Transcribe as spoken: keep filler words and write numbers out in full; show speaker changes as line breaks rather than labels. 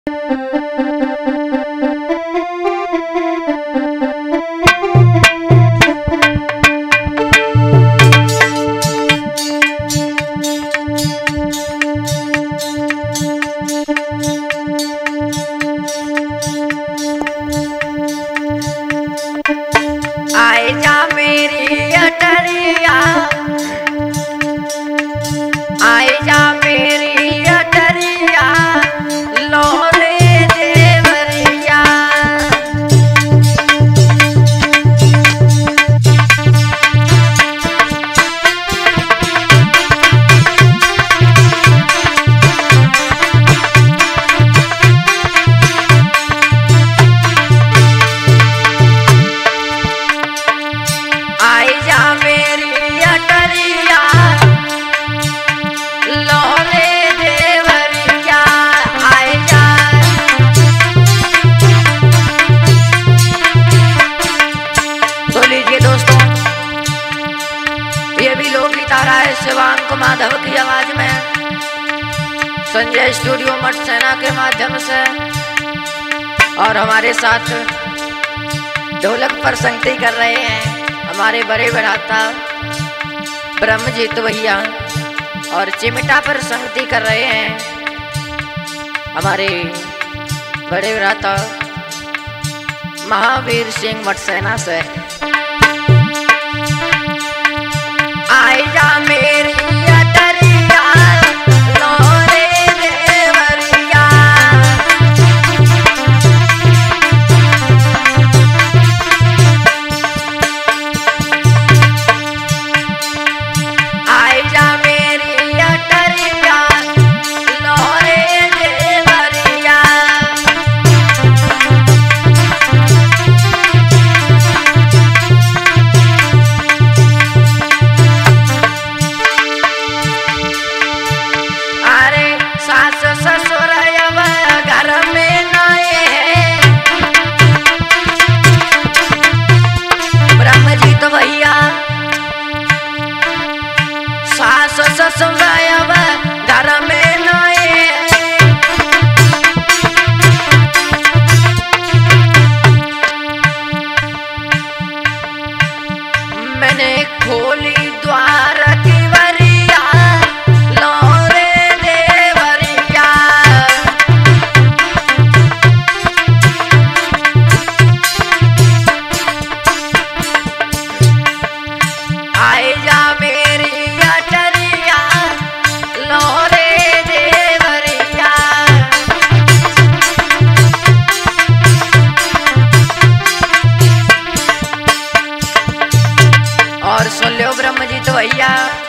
आए जा मेरी अटरिया, आए जा मेरी अटरिया, लोरे देवरिया। आए जा मेरी अटरिया, लोरे देवरिया। आए जा तो लीजिए दोस्तों, ये भी लोकगीत आ रहा है शिवांक माधव की आवाज में, संजय स्टूडियो मठ सेना के माध्यम से। और हमारे साथ ढोलक पर संगति कर रहे हैं हमारे बड़े भ्राता ब्रह्मजीत भैया, और चिमटा पर संगति कर रहे हैं हमारे बड़े भ्राता महावीर सिंह मठ सेना से। आए जा मेरी अटरिया, लोरे देवरिया। आए जा मेरी अटरिया, लोरे देवरिया। अरे सास ससुर अब घर में नए हैं, ब्रह्मजीत भैया। सास ससुर अब घर में नए हैं, मैंने खोली द्वार की वरिया, लोरे देवरिया। आए जा मेरी अटरिया, लोरे देवरिया। और सुन लो ब्रह्मजीत भैया,